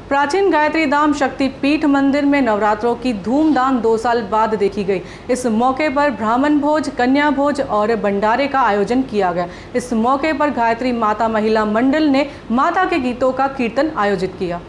प्राचीन गायत्री धाम शक्ति पीठ मंदिर में नवरात्रों की धूमधाम 2 साल बाद देखी गई। इस मौके पर ब्राह्मण भोज, कन्या भोज और भंडारे का आयोजन किया गया। इस मौके पर गायत्री माता महिला मंडल ने माता के गीतों का कीर्तन आयोजित किया।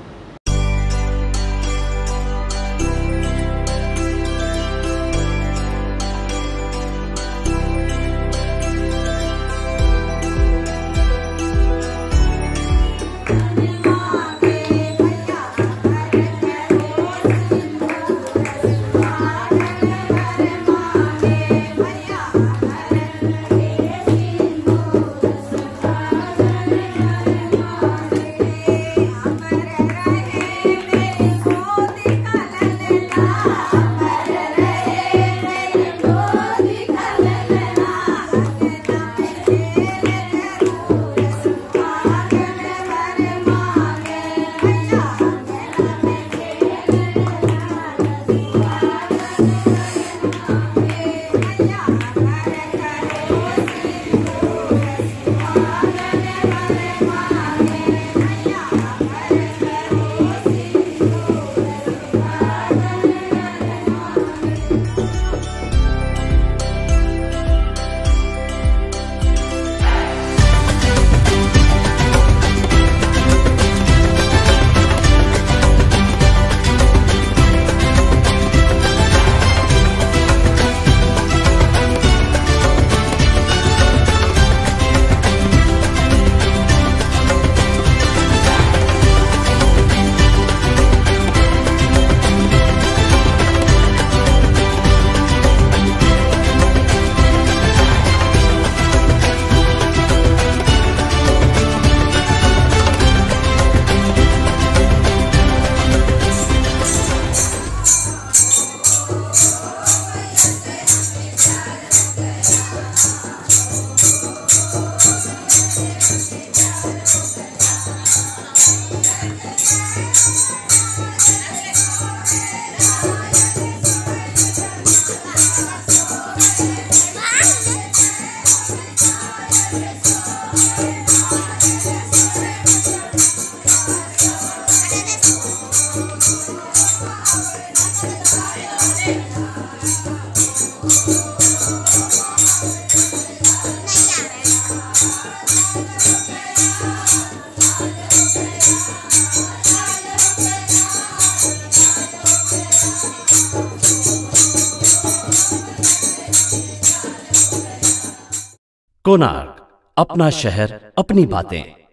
कोणार्क, अपना शहर, अपनी बातें।